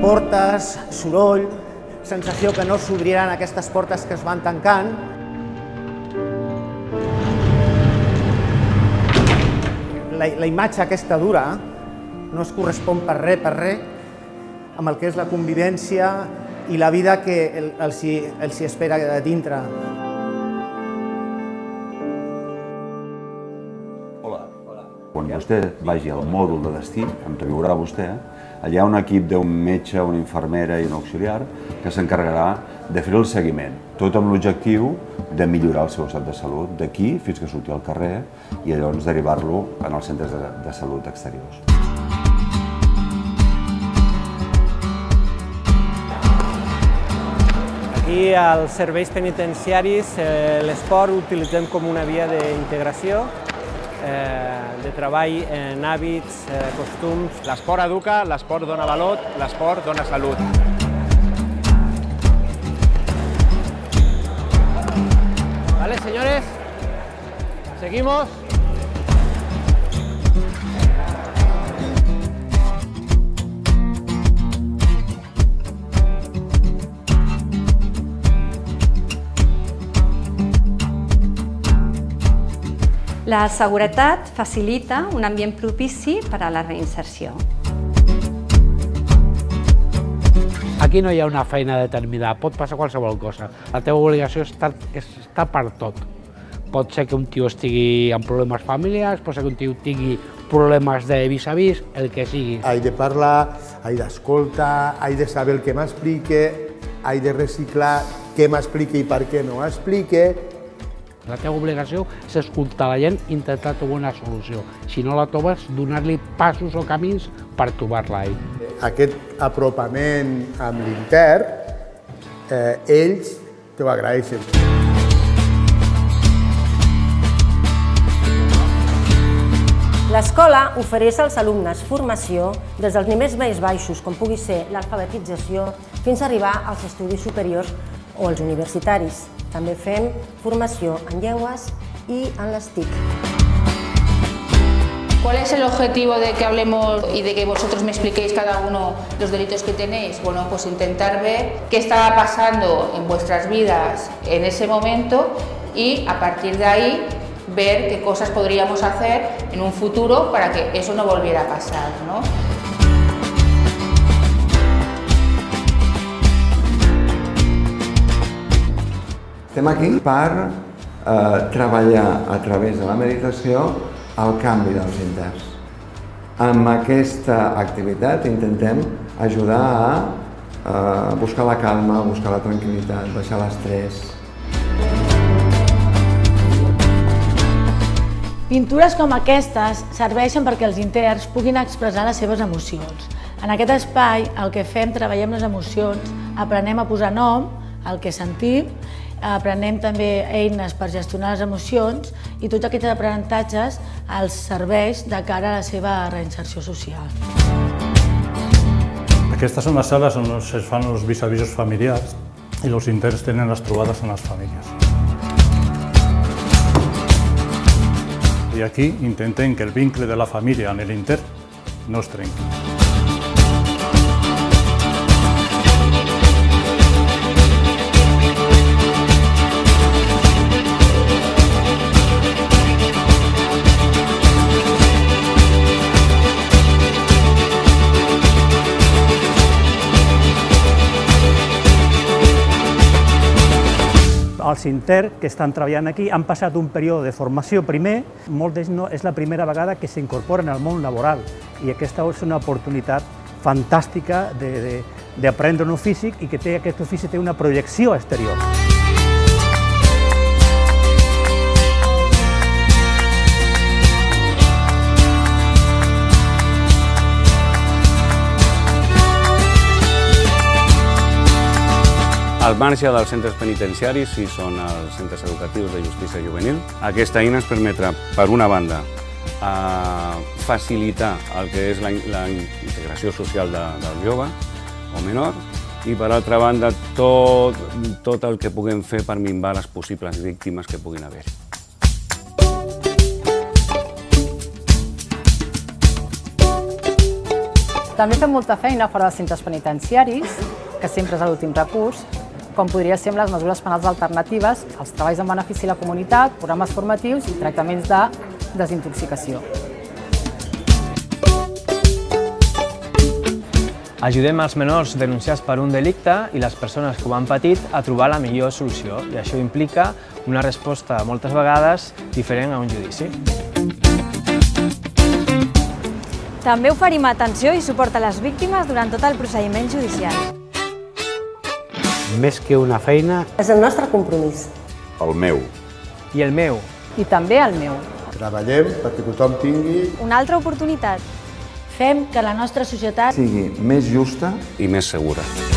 portes, soroll, sensació que no s'obriran aquestes portes que es van tancant. La imatge aquesta dura no es correspon per res, amb el que és la convivència i la vida que els hi espera a dintre. Quan vostè vagi al mòdul de destí, on viurà vostè, allà hi ha un equip d'un metge, una infermera i un auxiliar que s'encarregarà de fer el seguiment, tot amb l'objectiu de millorar el seu estat de salut d'aquí fins que surti al carrer i llavors derivar-lo en els centres de salut exteriors. Aquí als serveis penitenciaris l'esport utilitzem com una via d'integració, de treball en hàbits, costums. L'esport educa, l'esport dona valor, l'esport dona salut. Vale, señores, seguimos. La seguretat facilita un ambient propici per a la reinserció. Aquí no hi ha una feina determinada, pot passar qualsevol cosa. La teva obligació és estar per tot. Pot ser que un tio estigui amb problemes familiars, pot ser que un tio tingui problemes de vis-a-vis, el que sigui. He de parlar, he d'escoltar, he de saber el que m'explique, he de reciclar què m'explique i per què no explique. La teva obligació és escoltar la gent i intentar trobar una solució. Si no la trobes, donar-li passos o camins per trobar-la ell. Aquest apropament amb l'intern, ells t'ho agraeixen. L'escola ofereix als alumnes formació des dels nivells més baixos, com pugui ser l'alfabetització, fins a arribar als estudis superiors o als universitaris. També fem formació en llengües y en las TIC. ¿Cuál es el objetivo de que hablemos y de que vosotros me expliquéis cada uno los delitos que tenéis? Bueno, pues intentar ver qué estaba pasando en vuestras vidas en ese momento y a partir de ahí ver qué cosas podríamos hacer en un futuro para que eso no volviera a pasar, ¿no? Estem aquí per treballar a través de la meditació el canvi dels interns. Amb aquesta activitat intentem ajudar a buscar la calma, buscar la tranquil·litat, baixar l'estrès. Pintures com aquestes serveixen perquè els interns puguin expressar les seves emocions. En aquest espai el que fem, treballem les emocions, aprenem a posar nom al que sentim, aprenem també eines per gestionar les emocions i tots aquests aprenentatges els serveix de cara a la seva reinserció social. Aquestes són les sales on es fan els vis-a-vis familiars i els interns tenen les trobades amb les famílies. I aquí intentem que el vincle de la família amb l'intern no es trenqui. Els interns que estan treballant aquí han passat un període de formació primer, molts d'ells és la primera vegada que s'incorporen al món laboral i aquesta és una oportunitat fantàstica d'aprendre un ofici i que aquest ofici té una projecció exterior. Al marge dels centres penitenciaris, si són els centres educatius de justícia juvenil, aquesta eina ens permetrà, per una banda, facilitar el que és la integració social del jove o menor i, per altra banda, tot el que puguem fer per minvar les possibles víctimes que puguin haver-hi. També fem molta feina fora dels centres penitenciaris, que sempre és l'últim recurs, com podria ser amb les mesures penals alternatives, els treballs en benefici de la comunitat, programes formatius i tractaments de desintoxicació. Ajudem els menors denunciats per un delicte i les persones que ho han patit a trobar la millor solució, i això implica una resposta moltes vegades diferent a un judici. També oferim atenció i suport a les víctimes durant tot el procediment judicial. Més que una feina... És el nostre compromís. El meu. I el meu. I també el meu. Treballem perquè tothom tingui... Una altra oportunitat. Fem que la nostra societat sigui més justa i més segura.